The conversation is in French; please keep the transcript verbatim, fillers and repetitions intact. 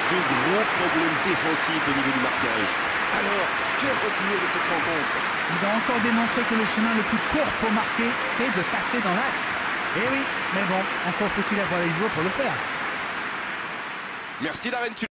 de gros problèmes défensifs au niveau du marquage. Alors, que retenir de cette rencontre? Ils ont encore démontré que le chemin le plus court pour marquer, c'est de passer dans l'axe. Eh oui, mais bon, encore faut-il avoir les joueurs pour le faire. Merci Darren.